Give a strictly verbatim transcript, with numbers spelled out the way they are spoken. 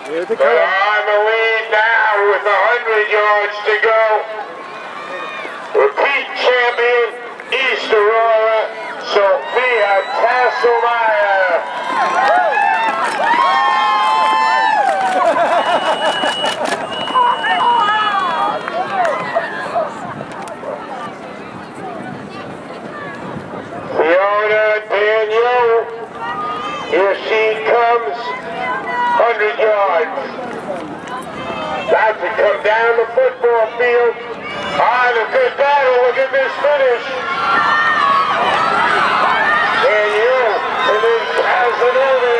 Here they But come. on the lead now with a hundred yards to go. Repeat champion, East Aurora, Sophia Tasselmeyer. Fiona Danielle, here she comes, hundred yards. About to come down the football field. Ah, a good battle, look at this finish. Danielle, and then Casanova